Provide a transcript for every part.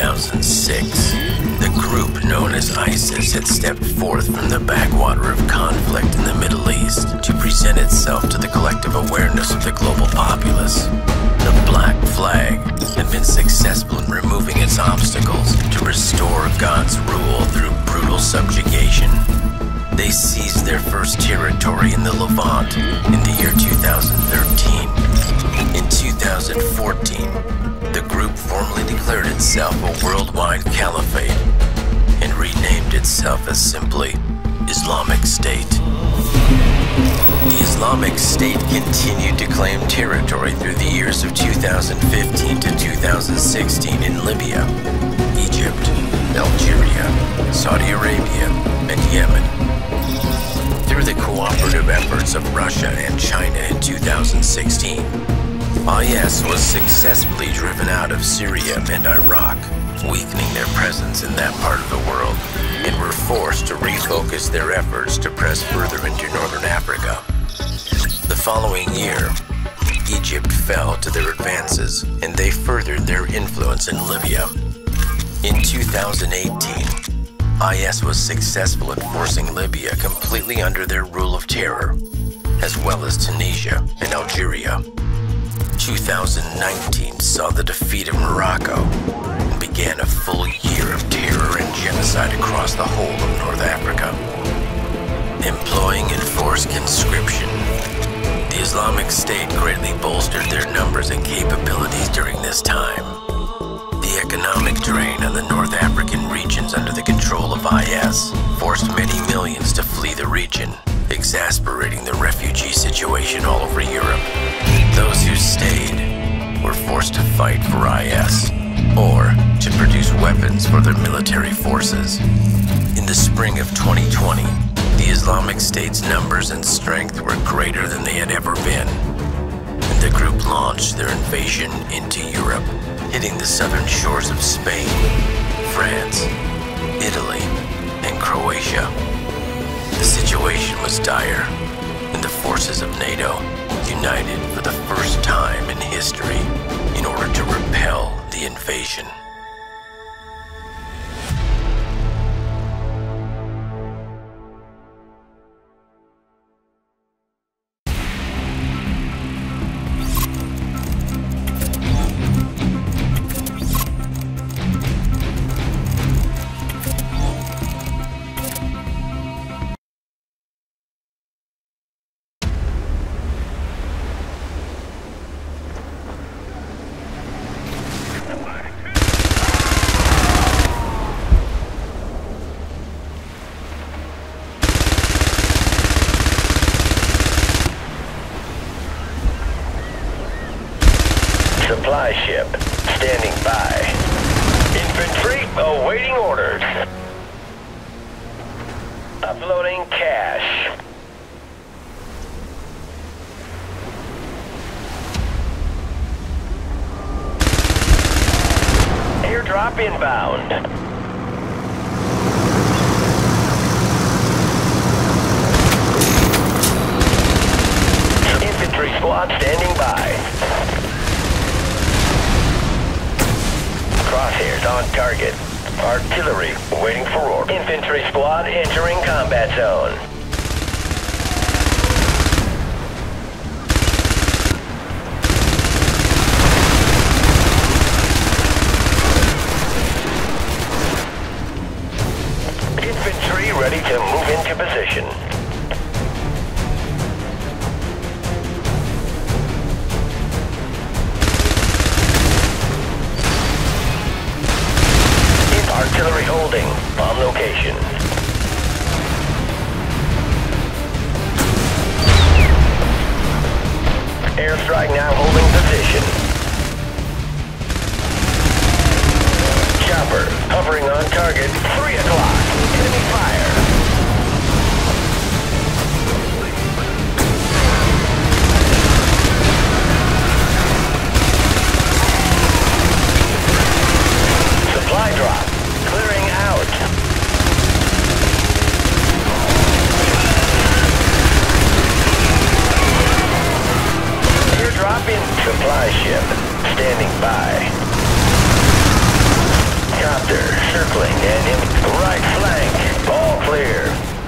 2006, the group known as ISIS had stepped forth from the backwater of conflict in the Middle East to present itself to the collective awareness of the global populace. The Black Flag had been successful in removing its obstacles to restore God's rule through brutal subjugation. They seized their first territory in the Levant in the year 2013. In 2014, the group formally declared itself a worldwide caliphate and renamed itself as simply Islamic State. The Islamic State continued to claim territory through the years of 2015 to 2016 in Libya, Egypt, Algeria, Saudi Arabia, and Yemen. Through the cooperative efforts of Russia and China in 2016, IS was successfully driven out of Syria and Iraq, weakening their presence in that part of the world, and were forced to refocus their efforts to press further into northern Africa. The following year, Egypt fell to their advances, and they furthered their influence in Libya. In 2018, IS was successful in forcing Libya completely under their rule of terror, as well as Tunisia and Algeria. 2019 saw the defeat of Morocco and began a full year of terror and genocide across the whole of North Africa. Employing enforced conscription, the Islamic State greatly bolstered their numbers and capabilities during this time. The economic drain on the North African regions under the control of IS forced many millions to flee the region, exacerbating the refugee situation all over Europe. Those who stayed were forced to fight for IS or to produce weapons for their military forces. In the spring of 2020, the Islamic State's numbers and strength were greater than they had ever been, and the group launched their invasion into Europe, hitting the southern shores of Spain, France, Italy, and Croatia. The situation was dire, and the forces of NATO united for the first time in history in order to repel the invasion. Supply ship, standing by. Infantry, awaiting orders. Uploading cash. Airdrop inbound. Infantry squad standing by. Crosshairs on target. Artillery waiting for order. Infantry squad entering combat zone. Infantry ready to move into position. Artillery holding, on location. Airstrike now holding position. Chopper, hovering on target, 3 o'clock. Enemy fire. Supply drop. Clearing out. Airdrop in. Supply ship. Standing by. Copter circling and in right flank. All clear.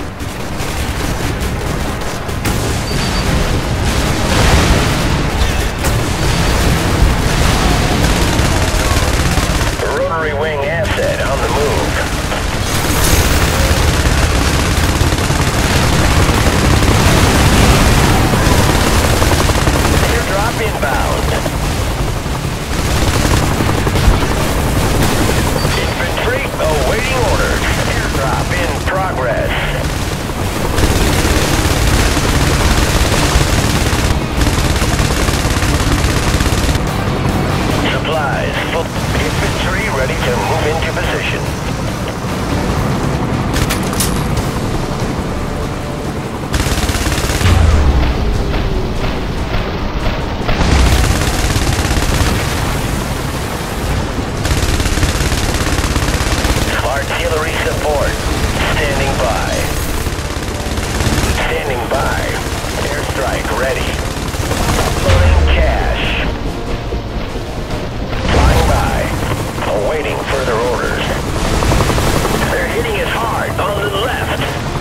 Rotary wing asset on the move. Airdrop inbound. Infantry awaiting orders. Airdrop in progress. Supplies full. Infantry ready to move into position. Artillery support. Standing by. Standing by. Airstrike ready. Loading cash. Flying by. Awaiting further orders. They're hitting us hard on the left.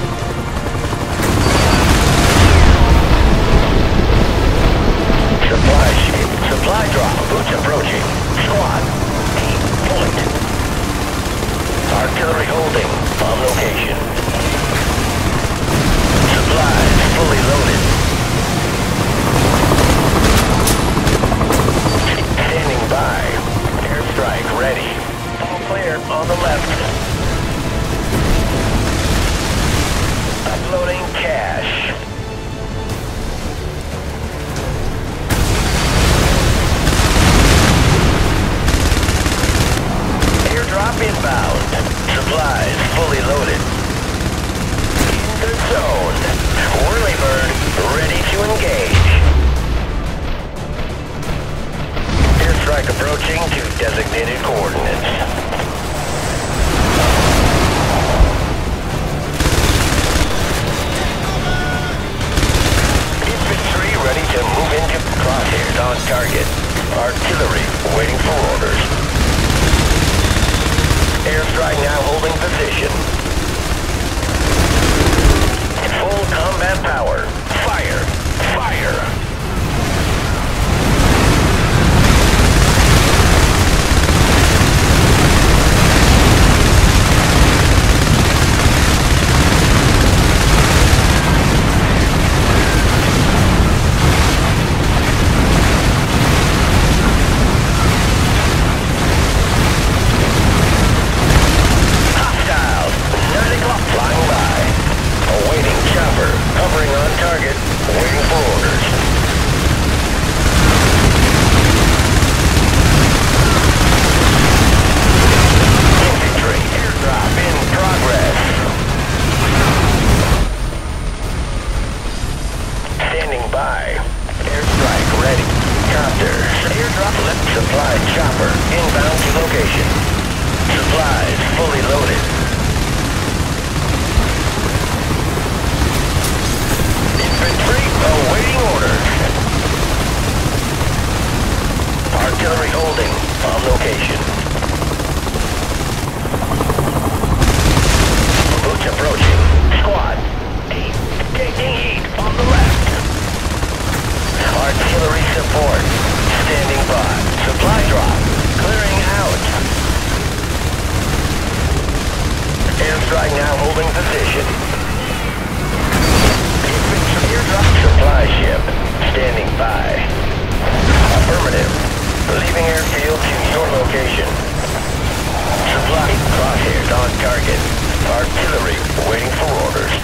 Supply ship. Supply drop. Boots approaching. Squad. Point. Artillery holding. On location. Supplies fully loaded. Standing by. Airstrike ready. All clear on the left. Uploading cash. Airdrop inbound. Supplies fully loaded. In the zone. Whirlybird ready to engage. Airstrike approaching to designated coordinates. Infantry ready to move into crosshairs on target. Artillery waiting for orders. Airstrike now holding position. Full combat power. Fire! Fire! Flying by. Awaiting chopper. Hovering on target. Waiting for orders. Infantry. Airdrop in progress. Standing by. Airstrike ready. Copter. Airdrop left supply chopper. Inbound to location. Supplies fully loaded. Infantry awaiting orders. Artillery holding on location. Boots approaching. Squad. Taking heat on the left. Artillery support. Standing by. Supply drop. Clearing out. Airstrike now holding position. Airdrop supply ship. Standing by. Affirmative. Leaving airfield to your location. Supply crosshairs on target. Artillery waiting for orders.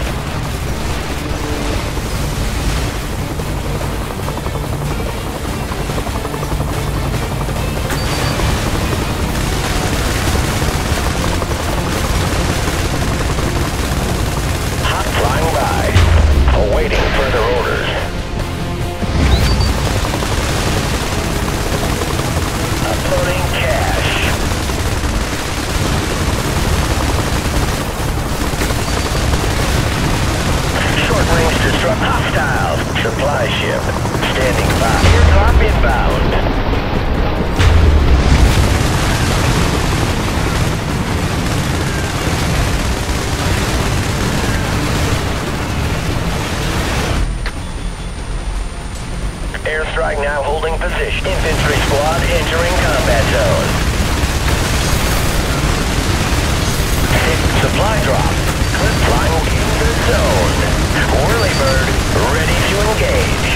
Hot flying by. Awaiting further orders. Uploading cash. squad entering combat zone. Supply drop. Clip flying in the zone. Whirlybird ready to engage.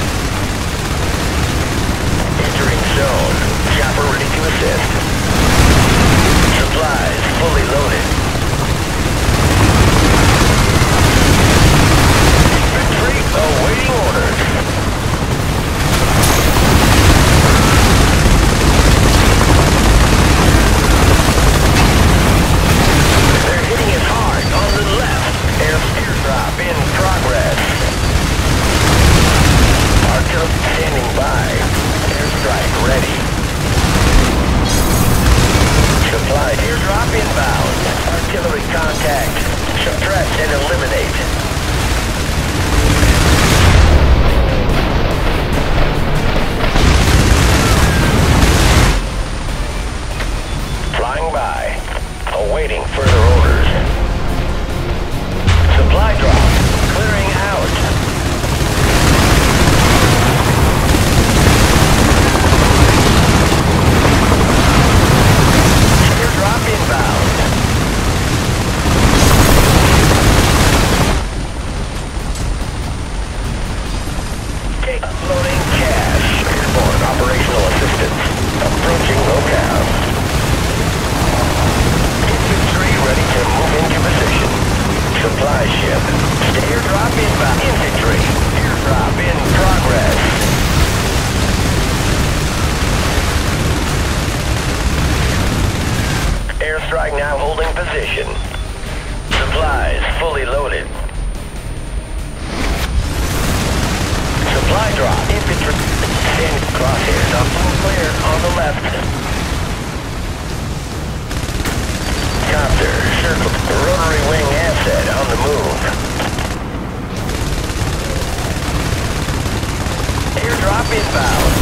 Entering zone. Chopper ready to assist. Supplies fully loaded. Infantry awaiting orders. They're hitting it hard on the left. Airdrop in progress. Artillery standing by. Airstrike ready. Supply airdrop inbound. Artillery contact. Suppress and eliminate. Flying by. Awaiting further orders. Supply drop. Clearing out. Airdrop inbound. Uploading cash. Airborne operational assistance. Approaching locale. Infantry ready to move into position. Supply ship. Airdrop inbound. Infantry. Airdrop in progress. Airstrike now holding position. Supplies fully loaded. Supply drop. Infantry. Standing crosshairs on full clear on the left. Copter. Circle. Rotary wing asset on the move. Airdrop inbound.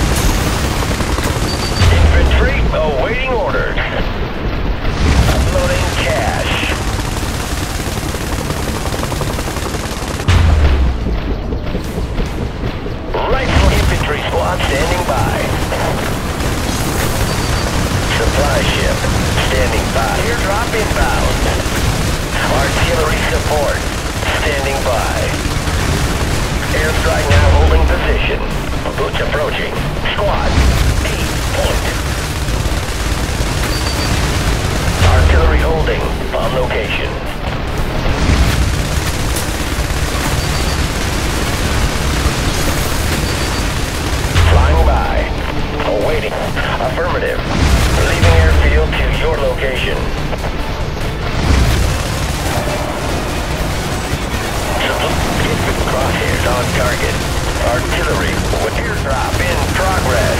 Infantry awaiting orders. Uploading cash. Rifle infantry squad standing by. Supply ship standing by. Airdrop inbound. Artillery support standing by. Airstrike now holding position. Boots approaching. Squad 8 point. Artillery holding on location. Flying by. Awaiting. Affirmative. Leaving airfield to your location. Crosshairs on target. Artillery with airdrop in progress.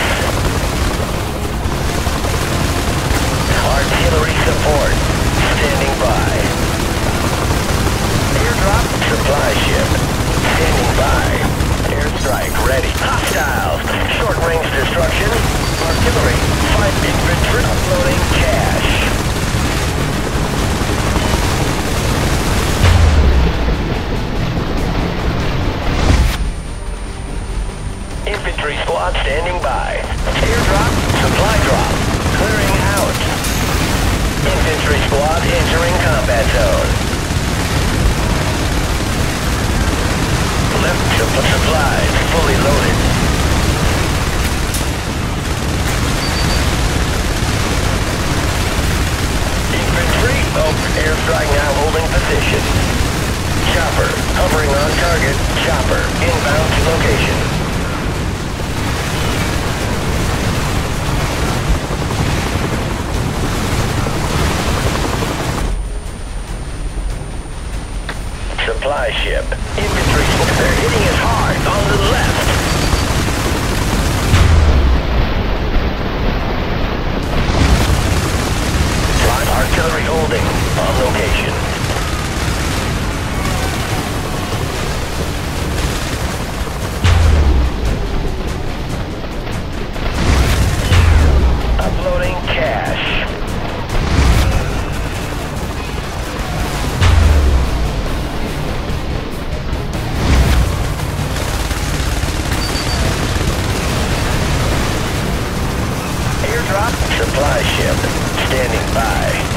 Artillery support standing by. Airdrop supply ship standing by. Airstrike ready. Hostiles. Short range destruction. Artillery. Fight infantry. Uploading cash. Infantry squad standing by. Airdrop, supply drop. Clearing out. Infantry squad entering combat zone. Left supplies fully loaded. Infantry, airstrike now holding position. Chopper, hovering on target. Chopper, inbound to location. Supply ship. Infantry. They're hitting it hard on the left. Live artillery holding on location. Uploading cash. Airdrop. Supply ship standing by.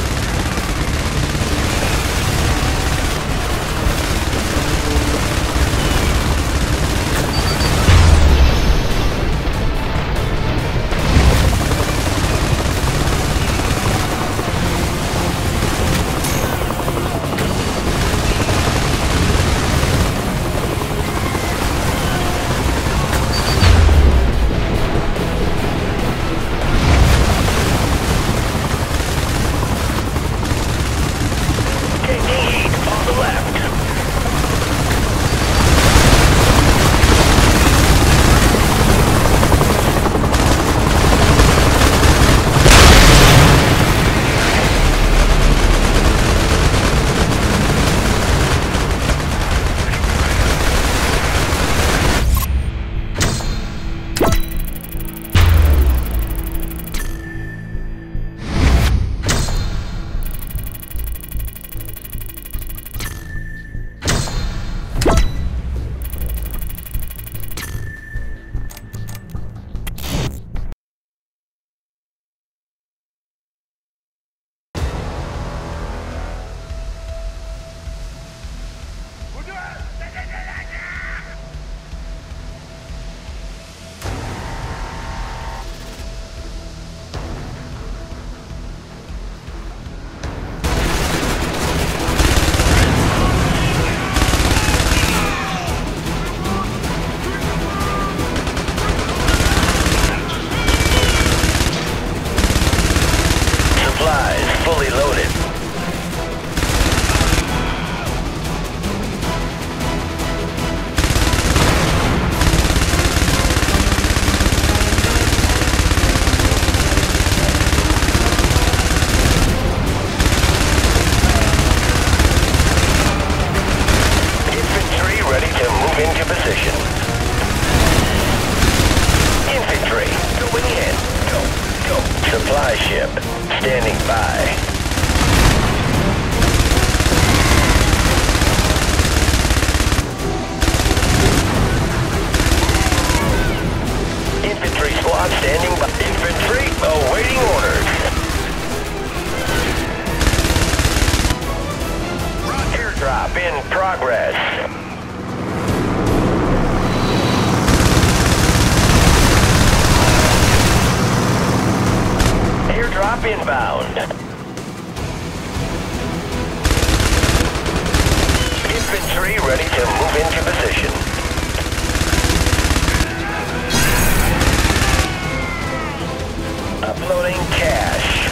Fully loaded. Infantry ready to move into position. Infantry going in. Go. Supply ship standing by. Infantry squad standing by. Infantry awaiting orders. Airdrop in progress. Airdrop inbound. Infantry ready to move into position. Uploading cash.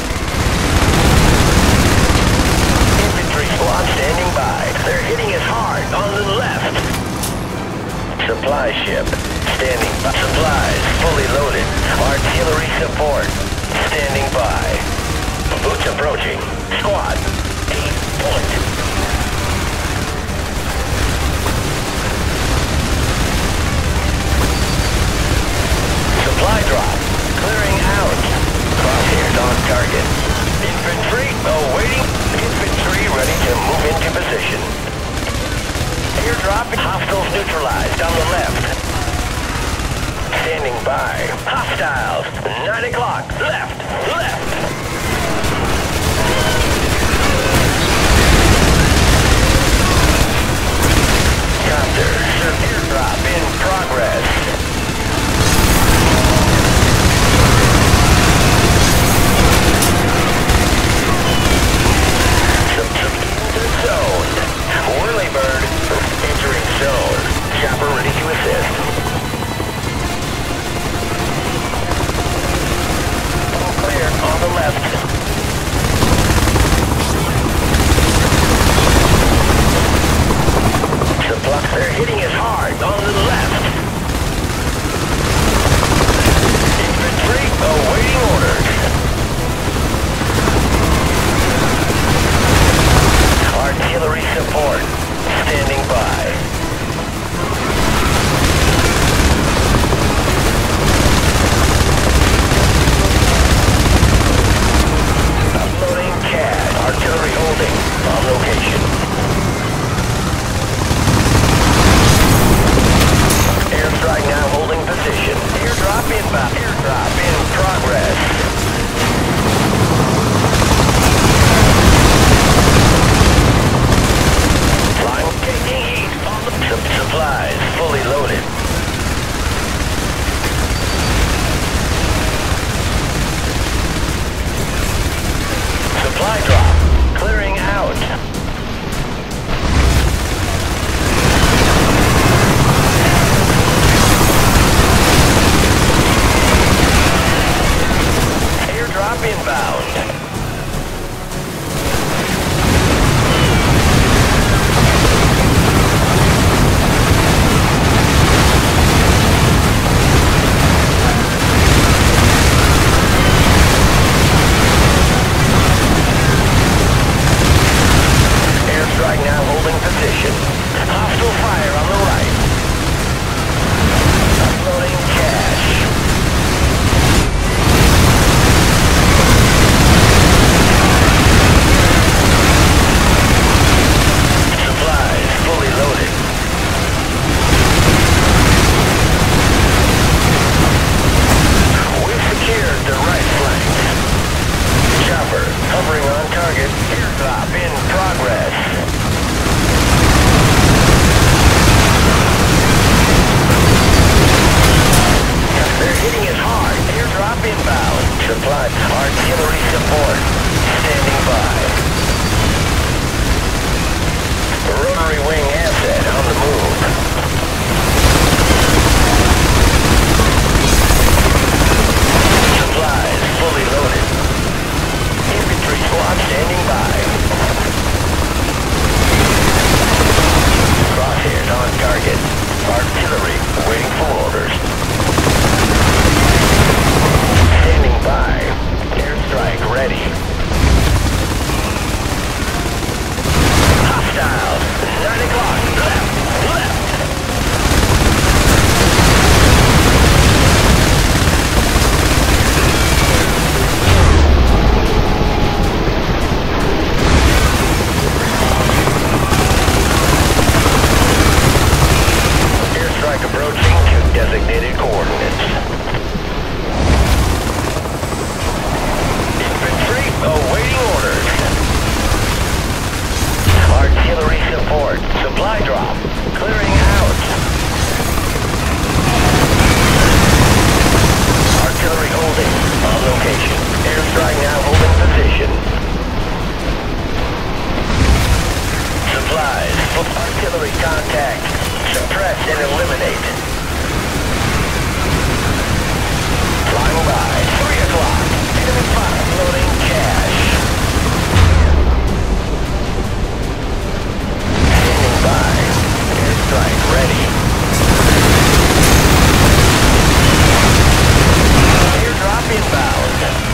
Infantry squad standing by. They're hitting us hard on the left. Supply ship standing by. Supplies fully loaded. Artillery support standing by. Boots approaching. Squad 8 point. Supply drop. Clearing out. Crosshairs on target. Infantry awaiting. Infantry ready to move into position. Airdrop. Hostiles neutralized on the left. Standing by. Hostiles. 9 o'clock. Left. Copter. Airdrop in progress. Into zone. Whirlybird entering zone. Chopper ready to assist. Airdrop inbound. Airstrike now holding position. Hostile fire on the right. Uploading cash. Supplies fully loaded. We've secured the right flank. Chopper hovering on target. Airdrop in progress. They're hitting it hard. Airdrop inbound. Supply artillery support. Standing by. Rotary wing asset on the move. Supplies fully loaded. Infantry squad standing by. Crosshairs on target. Artillery waiting for orders. Standing by. Airstrike ready. Hostiles. 9 o'clock. Left. Left. Airstrike approaching to designated coordinates. Infantry awaiting orders. Artillery support. Supply drop. Clearing out. Artillery holding. On location. Airstrike now holding position. Supplies. Artillery contact. Suppress and eliminate. Flying by. 3 o'clock. Enemy fire. Loading cash. Standing by. Airstrike ready. Airdrop inbound.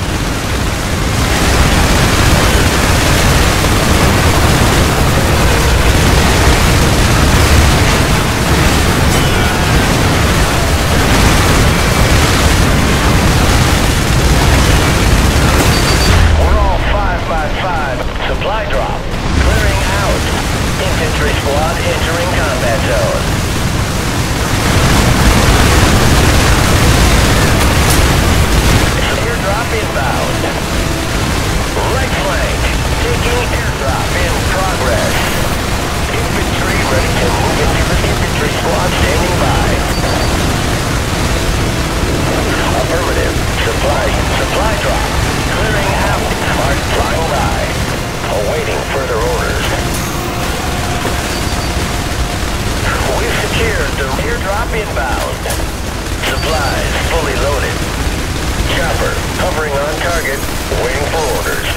Supply drop. Clearing out. Infantry squad entering combat zone. Airdrop inbound. Right flank. Taking airdrop in progress. Infantry ready to move into the infantry squad standing by. Affirmative. Supply drop. Clearing out. Mark flying by. Awaiting further orders. We've secured the airdrop inbound. Supplies fully loaded. Chopper hovering on target, waiting for orders.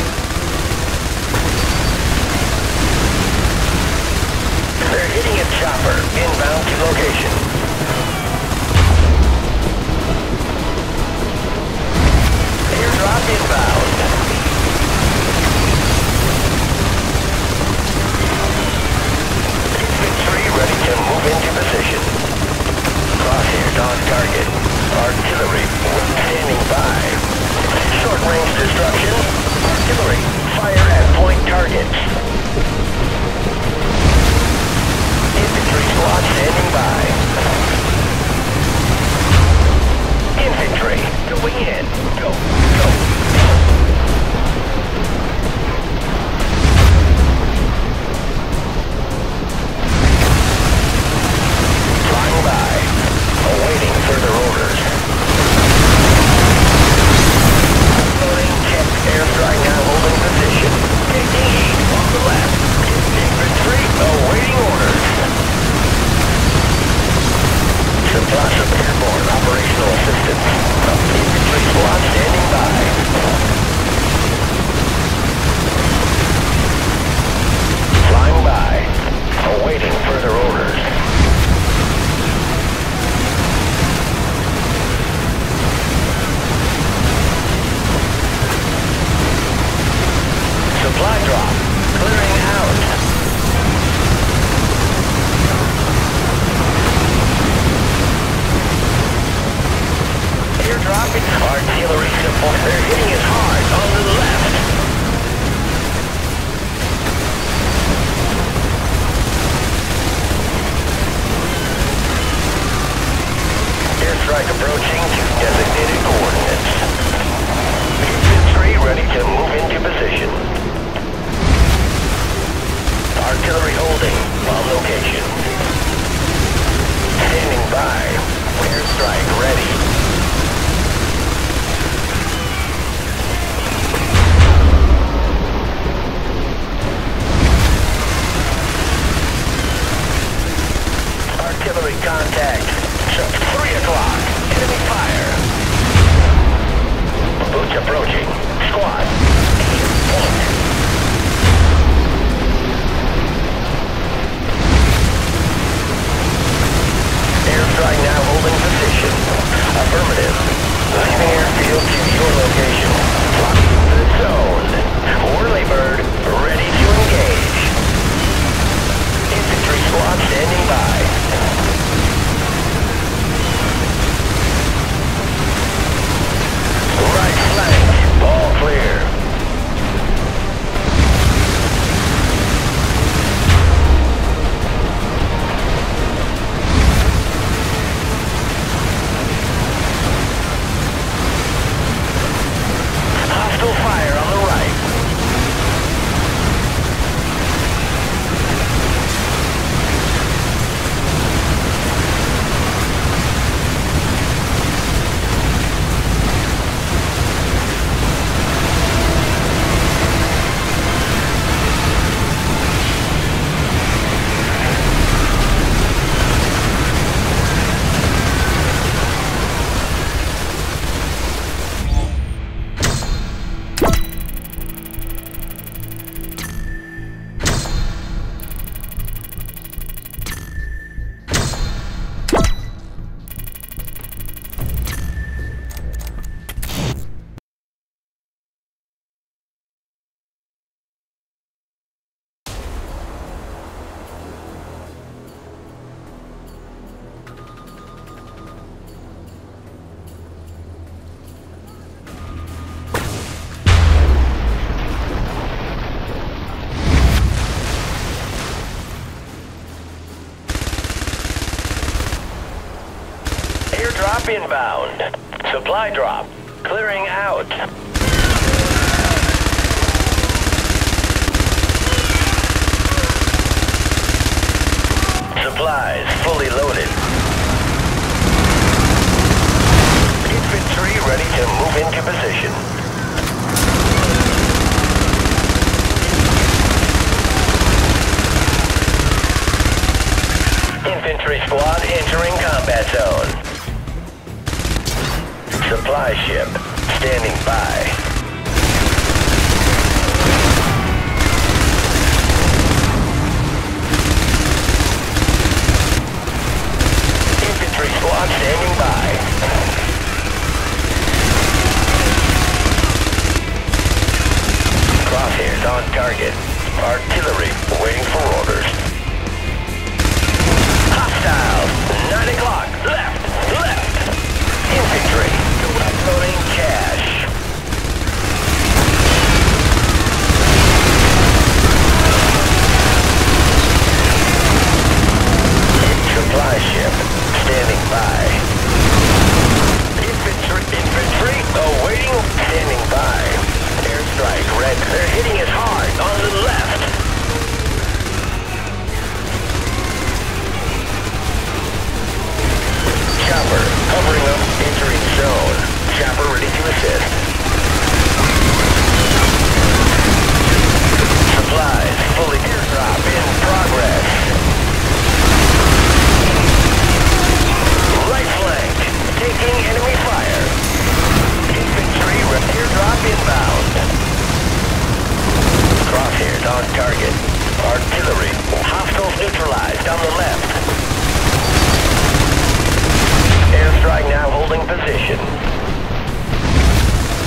They're hitting a chopper inbound to location. Airdrop inbound. Infantry ready to move into position. Crosshairs on target. Artillery standing by. Short-range destruction. Artillery fire at point targets. Infantry squad standing by. Infantry going in. Go. Flying by. Awaiting further orders. Loading jet. Airstrike now holding position. Taking heat on the left. Infantry awaiting orders. Artillery support. They're hitting us hard on the left. Airstrike approaching to designated coordinates. Infantry ready to move into position. Artillery holding on location. Standing by. Airstrike ready. Artillery contact. 3 o'clock. Enemy fire. Boots approaching. Squad. Point. Airstrike now holding position. Affirmative. Leaving airfield to your location. Locking the zone. Whirly bird ready to engage. Infantry squad standing by. Right flank, all clear. Hostile fire on the right. Airdrop inbound. Supply drop. Clearing out. Supplies fully loaded. Infantry ready to move into position. Infantry squad entering combat zone. Supply ship standing by. Infantry squad standing by. Crosshairs on target. Artillery waiting for orders. Hostiles. 9 o'clock. Left. Infantry. Uploading cash. Supply ship standing by. Infantry awaiting. Standing by. Airstrike red. They're hitting us hard on the left. Chopper hovering up, entering zone. Chopper ready to assist. Supplies fully airdrop in progress. Right flank, taking enemy fire. Infantry airdrop inbound. Crosshairs on target. Artillery. Hostiles neutralized on the left. Airstrike now holding position.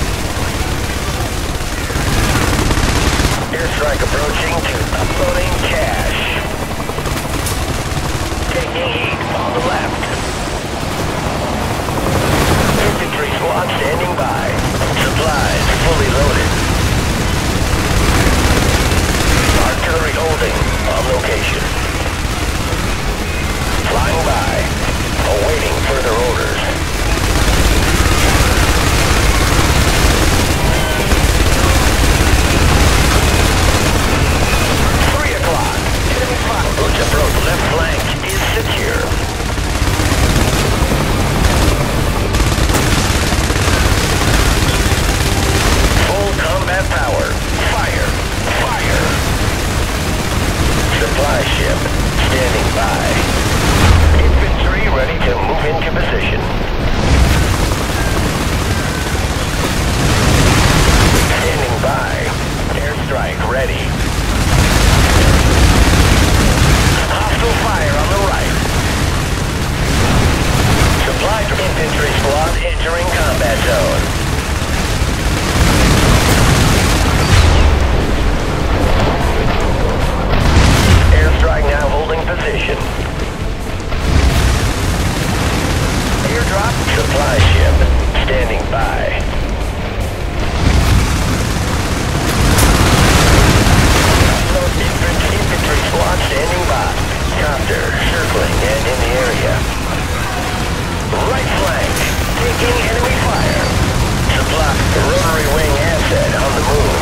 Taking enemy fire. Supply. Rotary wing asset on the move.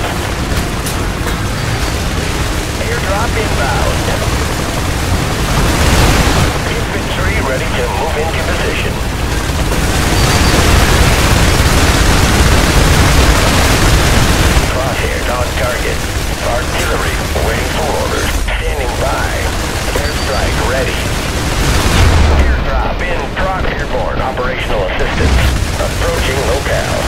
Airdrop inbound. Infantry ready to move into position. Crosshairs on target. Artillery waiting for orders. Standing by. Airstrike ready. Airdrop in progress. Airborne operational assistance. Approaching locale.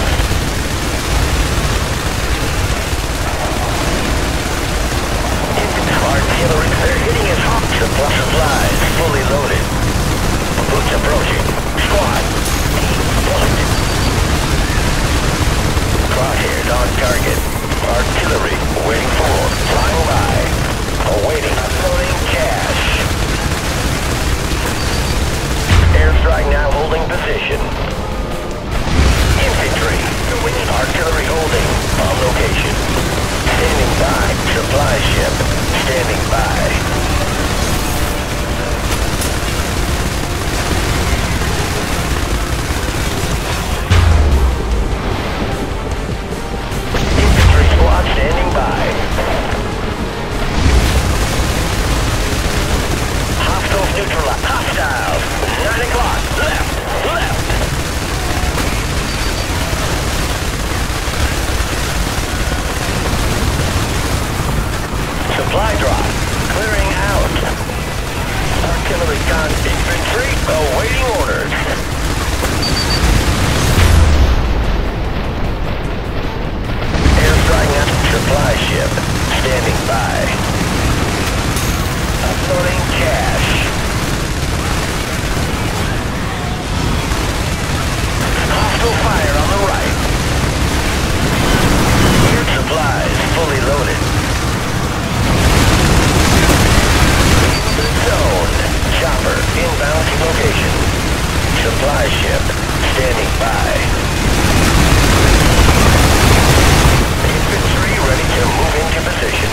Artillery, they're hitting us hot. Supplies fully loaded. Boots approaching. Squad. Crosshairs on target. Artillery waiting for. Flying by. Awaiting. Unloading cash. Airstrike now holding position. Infantry. Artillery holding. On location. Standing by. Supply ship. Standing by. Infantry squad standing by. Hostiles neutralized. Hostiles. 9 o'clock. Left. Left. Supply drop. Clearing out. Artillery gun. Infantry awaiting orders. Airstrike now. Supply ship. Standing by. Uploading cash. Hostile fire on the right. Air supplies fully loaded. Zone. Chopper inbound to location. Supply ship standing by. Infantry ready to move into position.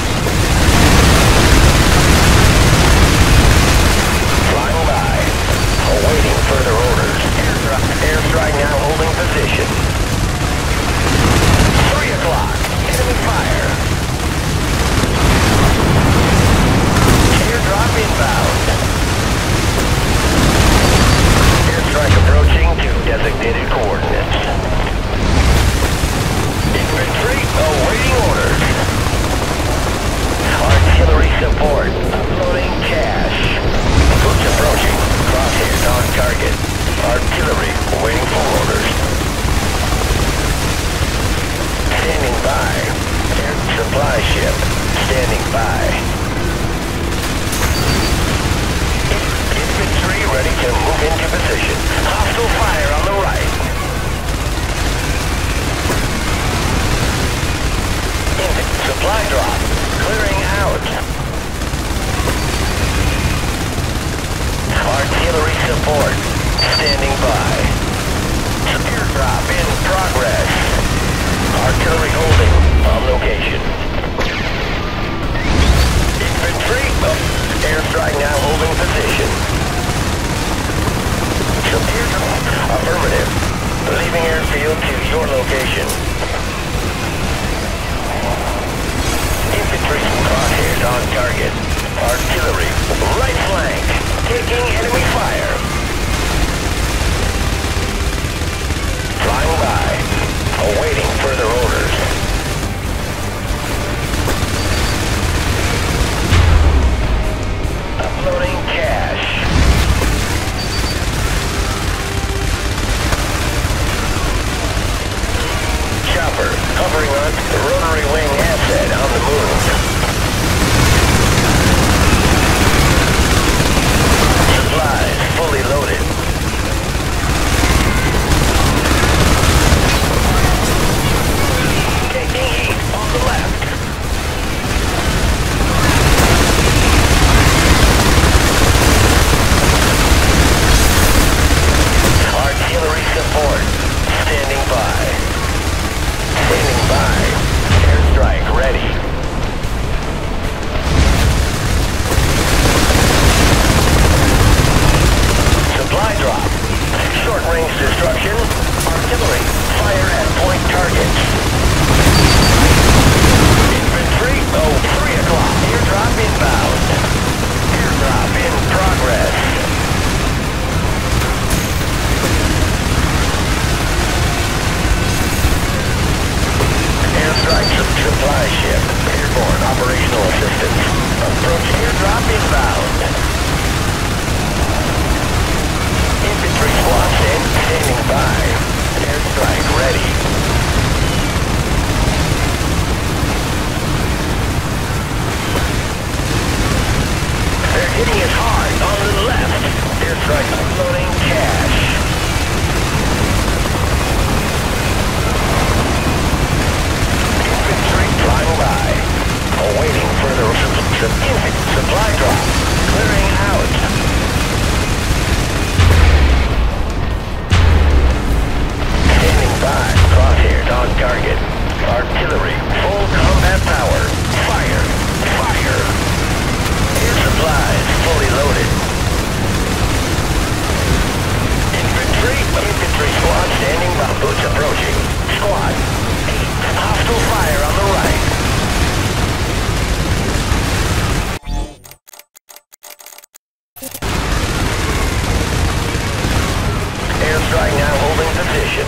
Flying by. Awaiting further orders. Airstrike now holding position. 3 o'clock. Enemy fire. Airdrop inbound. Airstrike approaching to designated coordinates. Infantry awaiting orders. Artillery support. Uploading cash. Boots approaching. Crosshairs on target. Artillery waiting for orders. Standing by. Air supply ship. Standing by. Infantry ready to move into position. Hostile fire on the right. Supply drop. Clearing out. Artillery support. Standing by. Airdrop in progress. Artillery holding on location. Infantry. Airstrike now holding position. Affirmative. Leaving airfield to your location. Infantry crosshairs on target. Artillery. Right flank. Taking enemy fire. Flying by. Awaiting further orders. Uploading cash. Chopper hovering on the rotary wing asset on the move. Supplies fully Approach airdrop inbound. Infantry squad standing by. Airstrike ready. They're hitting us hard on the left. Airstrike unloading cash. Infantry flying by. Awaiting further supply drop. Clearing out. Standing by. Crosshairs on target. Artillery. Full combat power. Fire. Fire. Air supplies fully loaded. Infantry squad standing by. Boots approaching. Squad. 8. Hostile fire on the right. Airstrike now holding position.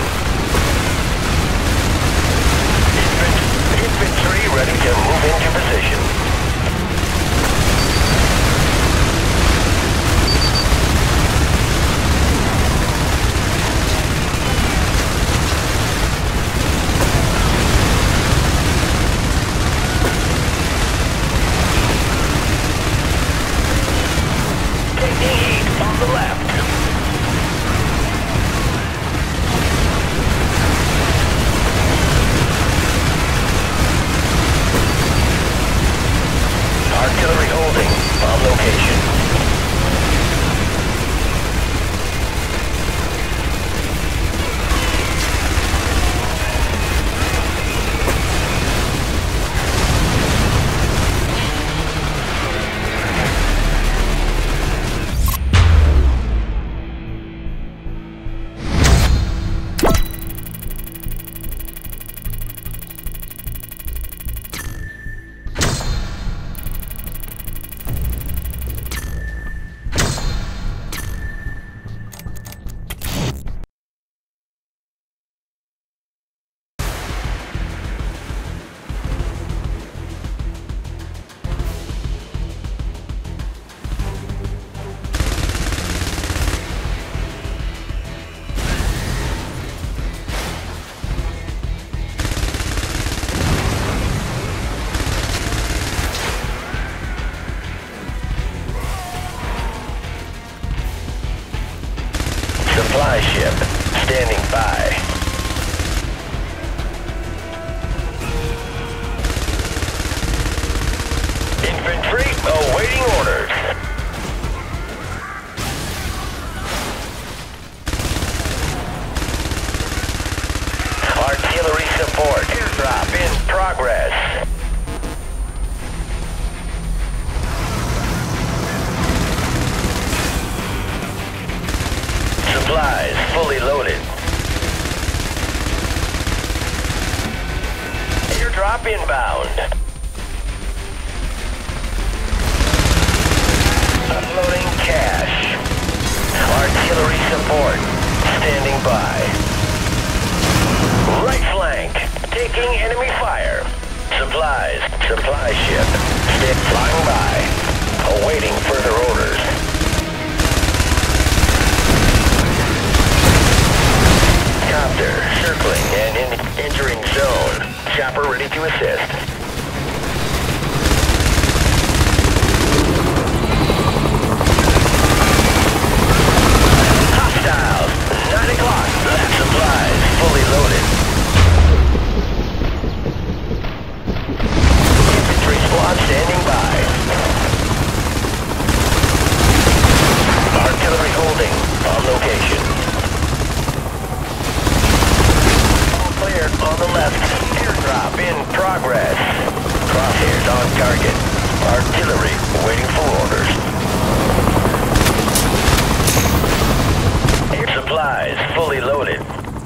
Infantry ready to move into position. Taking heat on the left. Artillery holding on location. Supply ship standing by. Infantry awaiting orders. Artillery support. Airdrop in progress. Supplies fully loaded. Airdrop inbound. Unloading cash. Artillery support. Standing by. Right flank. Taking enemy fire. Supplies. Supply ship. Flying by. Awaiting further orders. Copter circling and entering zone. Chopper ready to assist. Hostiles. 9 o'clock. Lab supplies fully loaded. Infantry squad standing by. Artillery holding on location. Clear on the left. Airdrop in progress. Crosshairs on target. Artillery waiting for orders. Air supplies fully loaded.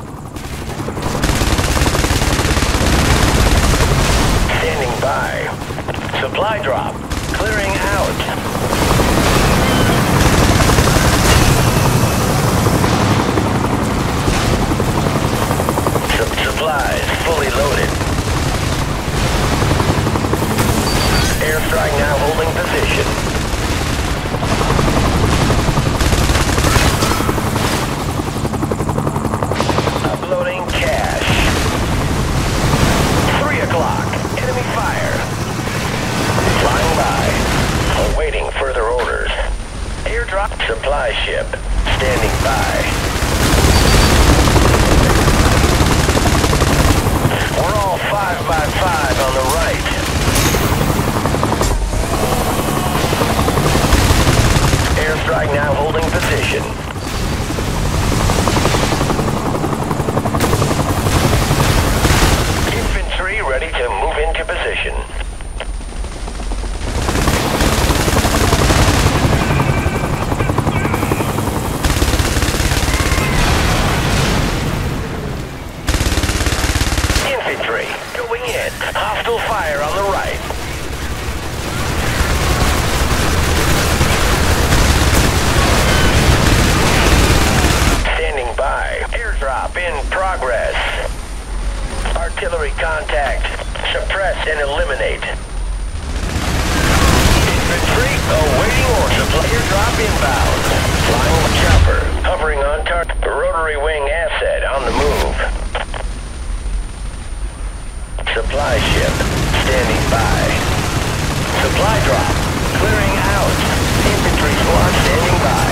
Standing by. Supply drop. Clearing out. Supplies fully loaded. Air Airstrike now holding position. Uploading cash. 3 o'clock. Enemy fire. Flying by. Awaiting further orders. Airdrop supply ship. Standing by. We're all 5 by 5 on the right. Airstrike now holding position. Infantry ready to move into position. Infantry going in. Hostile fire on the right. Standing by. Airdrop in progress. Artillery contact. Suppress and eliminate. Infantry awaiting order. Supply airdrop inbound. Flying chopper. Hovering on target. Rotary wing asset on the move. Supply ship. Standing by. Supply drop. Clearing out. Infantry squad standing by.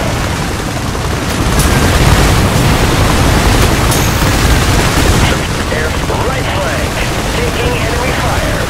Air right flank. Taking enemy fire.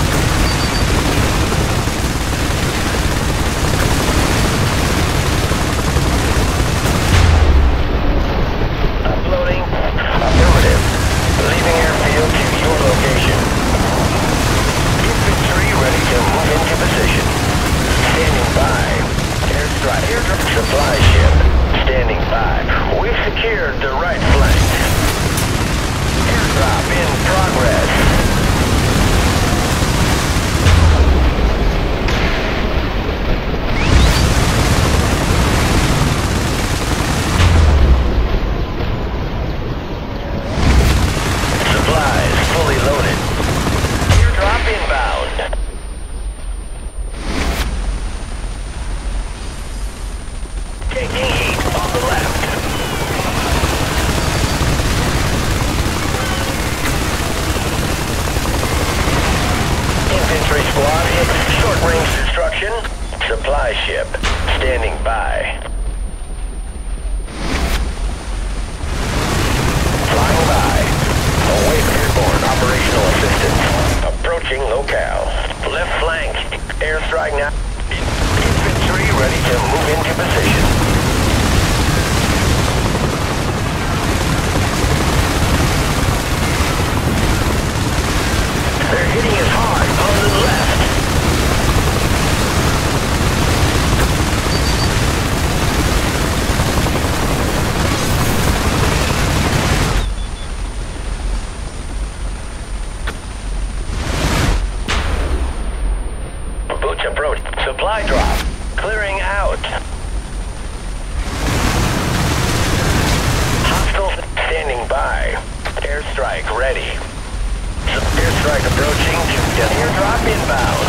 Uploading. Affirmative. Leaving airfield to your location. Infantry ready to move into position. Standing by. Airstrike. Airdrop supply ship. Standing by. We've secured the right flank. Airdrop in progress. Supplies fully loaded. Airdrop inbound. Taking heat on the left. Infantry squad hit short-range destruction. Supply ship standing by. Flying by. Await airborne operational assistance. Approaching locale. Left flank. Airstrike now. Infantry ready to move into position. They're hitting us hard on the left. Boots approach. Supply drop. Clearing out. Hostiles standing by. Airstrike ready. Airstrike approaching. Airdrop inbound.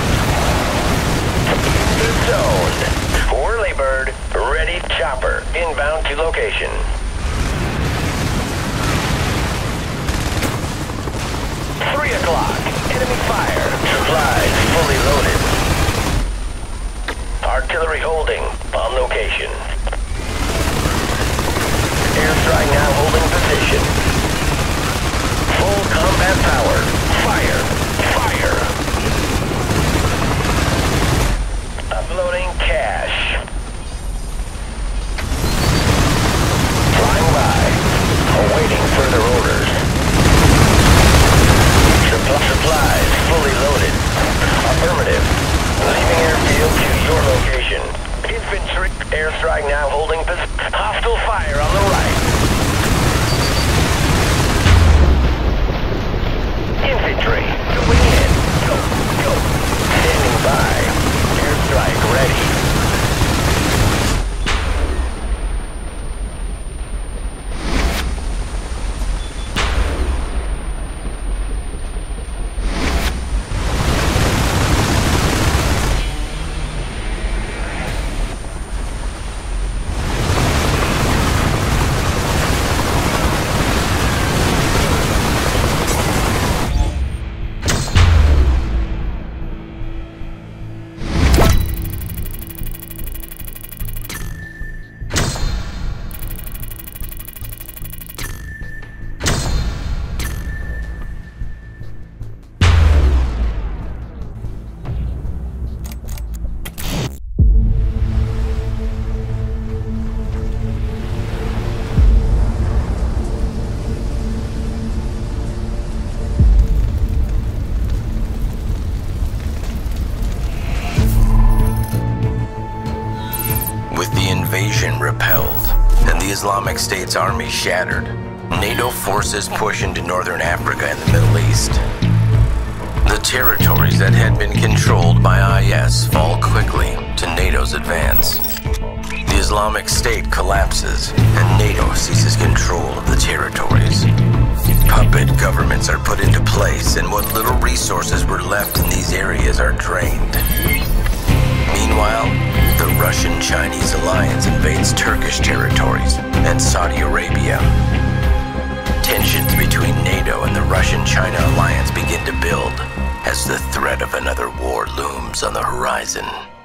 The zone. Whirlybird ready. Chopper inbound to location. Three o'clock. Enemy fire. Supplies fully loaded. Artillery holding on location. Airstrike now holding position. Full combat power. Fire. Fire. Uploading cash. Flying by. Awaiting further orders. Supplies fully loaded. Affirmative. Leaving airfield to your location. Infantry. Airstrike now holding position. Hostile fire on the right. Islamic State's army shattered, NATO forces push into northern Africa and the Middle East. The territories that had been controlled by IS fall quickly to NATO's advance. The Islamic State collapses, and NATO seizes control of the territories. Puppet governments are put into place, and what little resources were left in these areas are drained. Meanwhile, the Russian-Chinese alliance invades Turkish territories and Saudi Arabia. Tensions between NATO and the Russian-China alliance begin to build as the threat of another war looms on the horizon.